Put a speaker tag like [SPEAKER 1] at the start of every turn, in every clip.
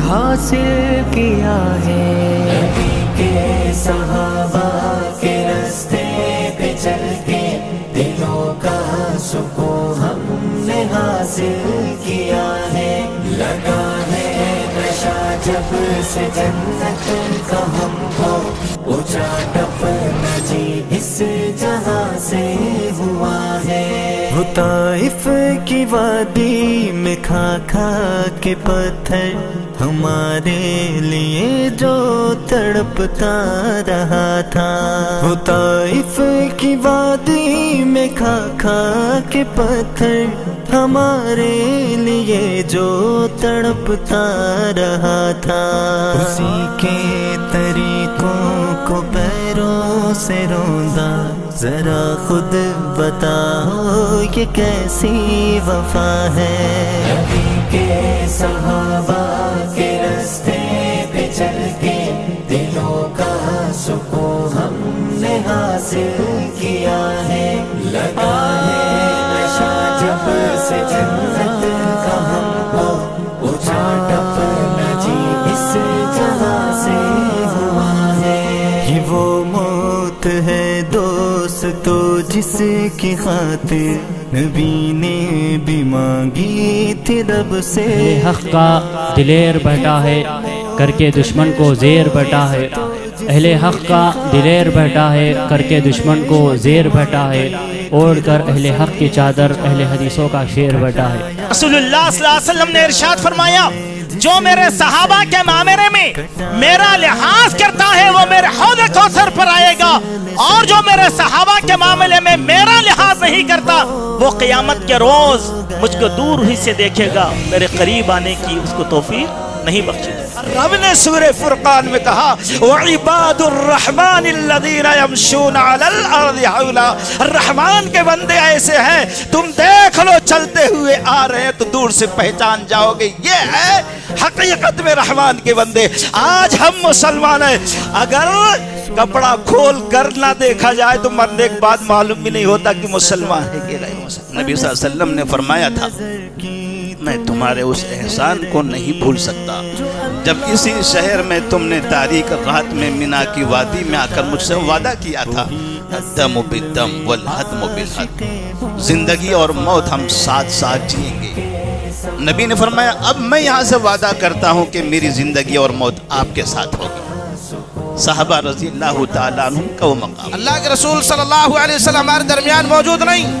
[SPEAKER 1] حاصل کیا ہے، نبی کے صحابہ کے راستے پہ چل کے دلوں کا سکون ہم نے حاصل کیا ہے، لگا ہے نشہ جب سے جنت کا ہم کو، اونچا ٹپنا جی اس جہاں سے ہوا ہے۔ وہ طائف کی وادی میں کھا کھا کے پتھر ہمارے لیے جو تڑپتا رہا تھا، وہ طائف کی وادی میں کھا کھا کے پتھر ہمارے لیے جو تڑپتا رہا تھا، اسی کے طریقوں کو پیروں سے روندا، ذرا خود بتاؤ یہ کیسی وفا ہے۔ نبی کے صحابہ کے راستے پہ چل کے دلوں کا سکون ہم نے حاصل کیا ہے، لگا ہے نشہ جب سے جنت کا ہم کو، اونچا ٹپنا جی اس جہاں سے ہوا ہے۔ یہ وہ موت ہے دوستو جس کی خاطر نبی نے بھی مانگی تھی رب سے،
[SPEAKER 2] حق کا دلیر بیٹا ہے کر کے دشمن کو زیر بیٹا ہے، اہل حق کا دلیر بیٹا ہے کر کے دشمن کو زیر بیٹا ہے، اوڑھ کر اہل حق کی چادر اہل حدیثوں کا شیر بیٹا ہے۔
[SPEAKER 3] رسول اللہ صلی اللہ علیہ وسلم نے ارشاد فرمایا، جو میرے صحابہ کے معاملے میں میرا لحاظ کرتا ہے وہ میرے حوض کوثر پر آئے گا، اور جو میرے صحابہ کے معاملے میں میرا لحاظ نہیں کرتا وہ قیامت کے روز مجھ کو دور ہی سے دیکھے گا، میرے قریب آنے کی اس کو توفیق نہیں بخشے گی۔ رب نے سورہ فرقان میں کہا وَعِبَادُ الرَّحْمَنِ الَّذِينَ يَمْشُونَ عَلَى الْأَرْضِ حَوْلًا، الرحمن کے بندے ایسے ہیں تم دیکھ لو چلتے ہوئے آ رہے ہیں تو دور سے پہچان جاؤ گے، یہ ہے حقیقت میں رحمان کے بندے۔ آج ہم مسلمان ہیں، اگر کپڑا کھول کر نہ دیکھا جائے تو مرنے کے بعد معلوم بھی نہیں ہوتا کہ مسلمان ہے کہ غیر مسلمان۔ نبی صلی اللہ علیہ وسلم نے فرمایا تھا میں تمہارے اس احسان کو نہیں بھول سکتا جب اسی شہر میں تم نے تاریک رات میں مینا کی وادی میں آ کر مجھ سے وعدہ کیا تھا الدم بالدم والحدم بالحدم، زندگی اور موت ہم ساتھ ساتھ جئیں گے۔ نبی نے فرمایا اب میں یہاں سے وعدہ کرتا ہوں کہ میری زندگی اور موت آپ کے ساتھ ہوگی۔ صحابہ رضی اللہ تعالیٰ عنہ کا وہ مقام، اللہ کے رسول صلی اللہ علیہ وسلم ہمارے درمیان موجود نہیں،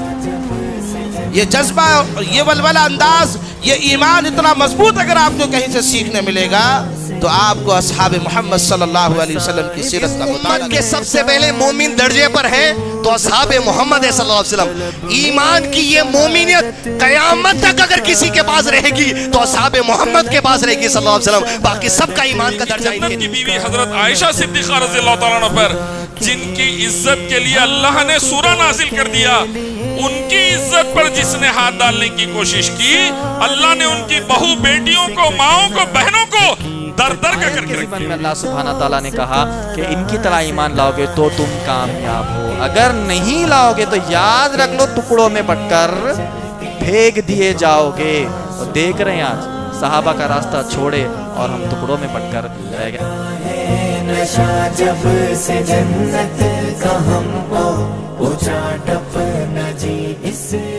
[SPEAKER 3] یہ جذبہ، یہ ولولہ انداز، یہ ایمان اتنا مضبوط اگر آپ کو کہیں سے سیکھنے ملے گا تو آپ کو اصحاب محمد صلی اللہ علیہ وسلم کی سیرت کا مطالعہ کہ سب سے پہلے مومن درجے پر ہیں تو اصحاب محمد صلی اللہ علیہ وسلم۔ ایمان کی یہ مومنیت قیامت تک اگر کسی کے پاس رہے گی تو اصحاب محمد کے پاس رہے گی صلی اللہ علیہ وسلم، باقی سب کا ایمان کا درجہ ان کی
[SPEAKER 4] بیوی حضرت عائشہ صدیقہ رضی اللہ تعالیٰ عنہ پر جن کی عزت کے لیے اللہ نے سورہ نازل کر دیا، ان کی عزت پر جس نے ہاتھ ڈالنے کی کوشش کی اللہ نے ان کی بہو بیٹیوں کو، ماؤں کو، بہنوں کو در در کر کے رکھ دیا۔
[SPEAKER 5] اللہ سبحانہ تعالیٰ نے کہا کہ ان کی طرح ایمان لاؤ گے تو تم کامیاب ہو، اگر نہیں لاؤ گے تو یاد رکھ لو ٹکڑوں میں بٹ کر پھینک دیے جاؤ گے۔ اور دیکھ رہے ہیں آج صحابہ کا راستہ چھوڑے اور ہم ٹکڑوں میں بٹ کر رہ گئے۔
[SPEAKER 1] نشہ جب سے جنت کا ہم کو، اونچا ٹپنا جی اس